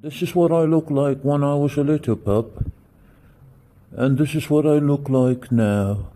This is what I look like when I was a little pup. And this is what I look like now.